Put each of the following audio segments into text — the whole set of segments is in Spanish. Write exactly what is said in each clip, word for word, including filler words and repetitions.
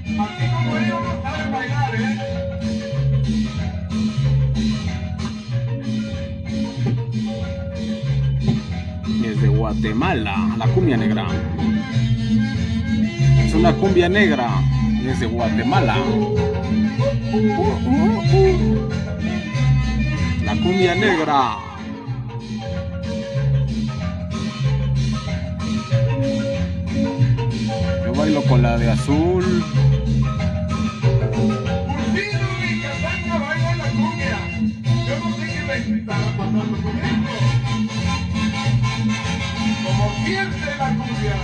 Así como ellos no saben bailar, ¿eh? Desde Guatemala, la cumbia negra. Es una cumbia negra desde Guatemala. La cumbia negra. Yo bailo con la de azul. Vino mi casaca, baila la cumbia. Yo no sé qué me estará pasando con esto. Como siente la cumbia.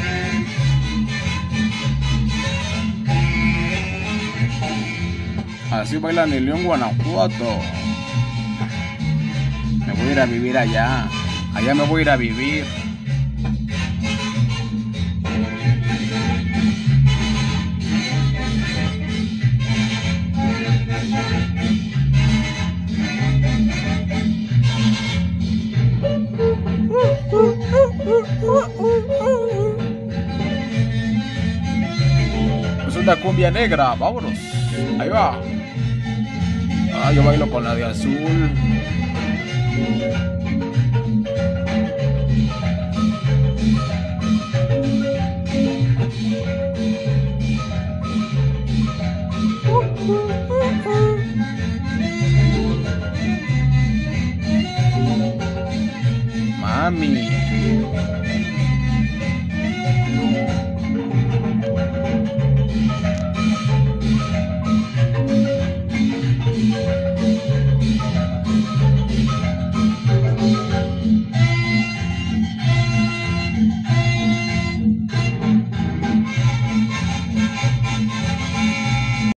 Así bailan en León, Guanajuato. Me voy a ir a vivir allá. Allá me voy a ir a vivir. Es una cumbia negra, vámonos. Ahí va. Ah, yo bailo con la de azul.